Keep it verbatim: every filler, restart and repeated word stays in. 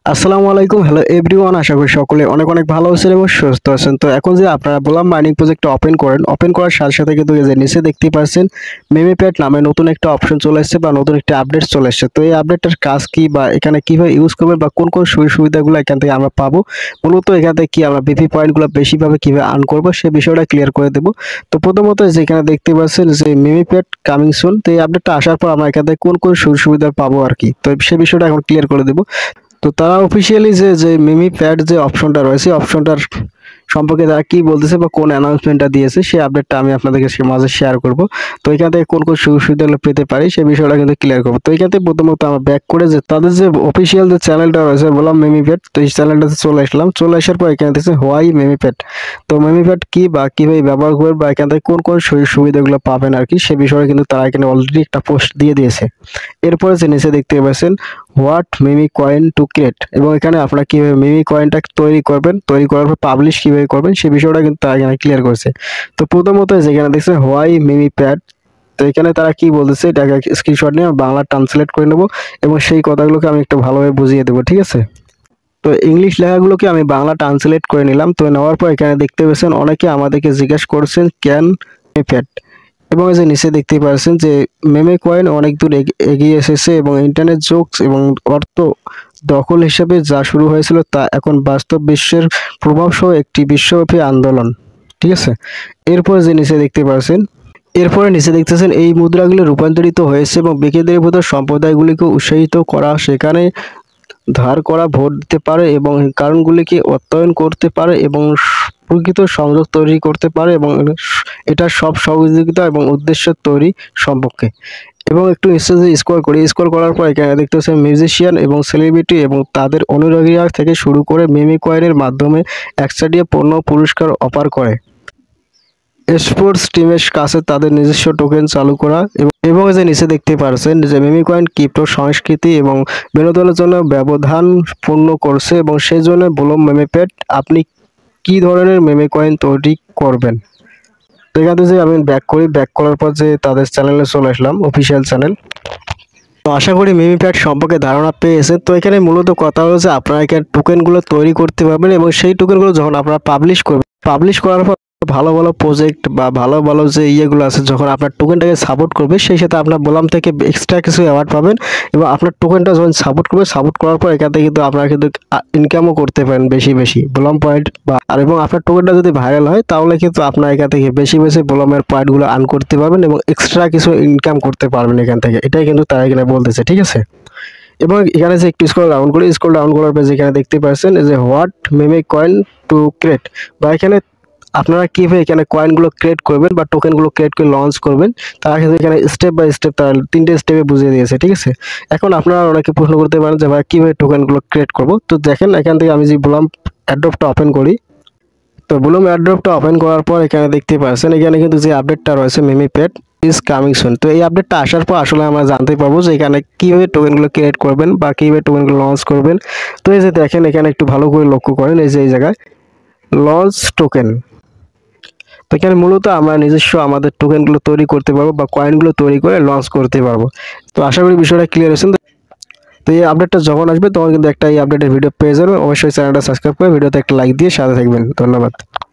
আসসালামু আলাইকুম। Hello everyone, আশা করি সকলে অনেক অনেক ভালো আছেন এবং সুস্থ আছেন। তো এখন যে আপনারা বললাম মাইনিং প্রজেক্টটা ওপেন করেন, ওপেন করার সাথে সাথে কিন্তু এই যে নিচে দেখতে পাচ্ছেন মেমিপ্যাড নামে নতুন একটা অপশন চলে এসেছে বা নতুন একটা আপডেট চলে এসেছে। তো এই আপডেটটার কাজ কি বা এখানে কিভাবে ইউজ করবেন বা কোন কোন সুবিধা সুবিধাগুলো এখান থেকে আমরা পাবো, মূলত এখান থেকে কি আমরা বিপি পয়েন্টগুলো বেশিভাবে কিভাবে আর্ন করবো সে বিষয়টা ক্লিয়ার করে দেবো। তো প্রথমত যেখানে দেখতে পাচ্ছেন যে মেমিপ্যাড কামিং সুন, তো এই আপডেটটা আসার পর আমরা এখান থেকে কোন কোন সুযোগ সুবিধা পাবো আর কি, তো সে বিষয়টা এখন ক্লিয়ার করে দেবো। তো তারা অফিসিয়ালি যে যে মিমি প্যাড যে অপশনটা রয়েছে, অপশনটার সম্পর্কে তারা কি বলতেছে বা কোন অ্যানাউন্সমেন্টটা দিয়েছে সেই আপডেটটা আমি আপনাদেরকে সে মাঝে শেয়ার করব। তো এখান থেকে কোন কোন সুযোগ সুবিধাগুলো পেতে পারি সেই বিষয়টা কিন্তু ক্লিয়ার করবো। তো এখান থেকে প্রথমত আমরা ব্যাক করে যে তাদের যে অফিসিয়াল যে চ্যানেলটা রয়েছে বললাম মিমি প্যাড, তো এই চ্যানেলটাতে চলে আসলাম। চলে আসার পর এখানে দেখছে হোয়াই মিমি প্যাড। তো মিমি প্যাড কি বা কীভাবে ব্যবহার করবেন বা এখান থেকে কোন কোন সুযোগ সুবিধাগুলো পাবেন আর কি, সে বিষয়ে কিন্তু তারা এখানে অলরেডি একটা পোস্ট দিয়ে দিয়েছে। এরপরে যে নিচে দেখতে পাচ্ছেন what meme coin to create, এবং এখানে আপনারা কীভাবে মিমি কয়েনটা তৈরি করবেন, তৈরি করার পর পাবলিশ কীভাবে করবেন সে বিষয়টা কিন্তু তারা এখানে ক্লিয়ার করছে। তো প্রথমত যেখানে দেখছে হোয়াই মিমি প্যাড, তো এখানে তারা কি বলতেছে এটাকে স্ক্রিনশট নিয়ে বাংলা ট্রান্সলেট করে নেব এবং সেই কথাগুলোকে আমি একটু ভালোভাবে বুঝিয়ে দেবো, ঠিক আছে। তো ইংলিশ লেখাগুলোকে আমি বাংলা ট্রান্সলেট করে নিলাম। তো নেওয়ার পর এখানে দেখতে পাচ্ছেন অনেকে আমাদেরকে জিজ্ঞেস করছেন ক্যান প্যাড, এবং এই যে নিচে দেখতে পাচ্ছেন যে মেমে কয়েন অনেক দূর এগিয়ে এসেছে এবং ইন্টারনেট জোকস এবং অর্থ দখল হিসেবে যা শুরু হয়েছিল তা এখন বাস্তব বিশ্বের প্রভাবসহ একটি বিশ্বব্যাপী আন্দোলন, ঠিক আছে। এরপরে যে নিচে দেখতে পাচ্ছেন এরপরে নিচে দেখতেছেন এই মুদ্রাগুলো রূপান্তরিত হয়েছে এবং বেকেদের ভেতর সম্প্রদায়গুলিকে উৎসাহিত করা, সেখানে ধার করা, ভোট দিতে পারে এবং কারণগুলিকে অধ্যয়ন করতে পারে এবং প্রকৃত সংযোগ তৈরি করতে পারে এবং এটা সব সহযোগিতা এবং উদ্দেশ্য তৈরি সম্পর্কে। এবং একটু নিচে স্ক্রল করি, স্ক্রল করার পর এখানে দেখতে পাচ্ছেন মিউজিশিয়ান এবং সেলিব্রিটি এবং তাদের অনুরাগীরা থেকে শুরু করে মিমি কয়েনের মাধ্যমে একচাটিয়া পণ্য পুরস্কার অফার করে স্পোর্টস টিমের কাছে তাদের নিজস্ব টোকেন চালু করা। এবং যে নিচে দেখতে পাচ্ছেন যে মিমি কয়েন ক্রিপ্টো সংস্কৃতি এবং বিনোদনের জন্য ব্যবধান পূর্ণ করছে এবং সেই জন্য বলুন মেমিপ্যাড আপনি কি ধরনের মেমি কয়েন তৈরি করবেন। তো এখান থেকে আমি ব্যাক করি, ব্যাক করার পর যে তাদের চ্যানেলে চলে আসলাম, অফিসিয়াল চ্যানেল। তো আশা করি মেমিপ্যাড সম্পর্কে ধারণা পেয়েছেন। তো এখানে মূলত কথা হচ্ছে আপনারা এখানে টোকেনগুলো তৈরি করতে পারবেন এবং সেই টোকেনগুলো যখন আপনারা পাবলিশ করবেন, পাবলিশ করার পর ভালো ভালো প্রজেক্ট বা ভালো ভালো যে ইয়েগুলো আছে যখন আপনার টোকেনটাকে সাপোর্ট করবে সেই সাথে আপনার বললাম থেকে এক্সট্রা কিছু অ্যাওয়ার্ড পাবেন এবং আপনার টোকেনটা যখন সাপোর্ট করবে, সাপোর্ট করার পর এখান থেকে কিন্তু আপনারা কিন্তু ইনকামও করতে পারেন বেশি বেশি বললাম পয়েন্ট বা আর এবং আপনার টোকেনটা যদি ভাইরাল হয় তাহলে কিন্তু আপনার এখান থেকে বেশি বেশি বললামের পয়েন্টগুলো আর্ন করতে পারবেন এবং এক্সট্রা কিছু ইনকাম করতে পারবেন এখান থেকে, এটাই কিন্তু তারা এখানে বলতেছে, ঠিক আছে। এবং এখানে যে একটু স্ক্রল ডাউন করি, স্ক্রল ডাউন করার পর যেখানে দেখতে পাচ্ছেন যে what meme coin to create, বা এখানে আপনারা কীভাবে এখানে কয়েনগুলো ক্রিয়েট করবেন বা টোকেনগুলো ক্রিয়েট করে লঞ্চ করবেন তারা কিন্তু এখানে স্টেপ বাই স্টেপ তারা তিনটে স্টেপে বুঝিয়ে দিয়েছে, ঠিক আছে। এখন আপনারা অনেকে প্রশ্ন করতে পারেন যে ভাই কীভাবে টোকেনগুলো ক্রিয়েট করব। তো দেখেন এখান থেকে আমি যে বললাম অ্যাড্রপটা ওপেন করি, তো বললাম অ্যাড্রপটা ওপেন করার পর এখানে দেখতে পাচ্ছেন এখানে কিন্তু যে আপডেটটা রয়েছে মেমিপ্যাড ইজ কামিং সুন। তো এই আপডেটটা আসার পর আসলে আমরা জানতে পারবো যে এখানে কীভাবে টোকেনগুলো ক্রিয়েট করবেন বা কীভাবে টোকেনগুলো লঞ্চ করবেন। তো এই যে দেখেন এখানে একটু ভালো করে লক্ষ্য করেন, এই যে এই জায়গায় লঞ্চ টোকেন, তো এখানে মূলত আমরা নিজস্ব আমাদের টোকেনগুলো তৈরি করতে পারবো বা কয়েনগুলো তৈরি করে লঞ্চ করতে পারবো। তো আশা করি বিষয়টা ক্লিয়ার হয়েছে। তো এই আপডেটটা যখন আসবে তখন কিন্তু একটা এই আপডেটের ভিডিও পেয়ে যাবেন। অবশ্যই চ্যানেলটা সাবস্ক্রাইব করে ভিডিওতে একটা লাইক দিয়ে সাথে থাকবেন। ধন্যবাদ।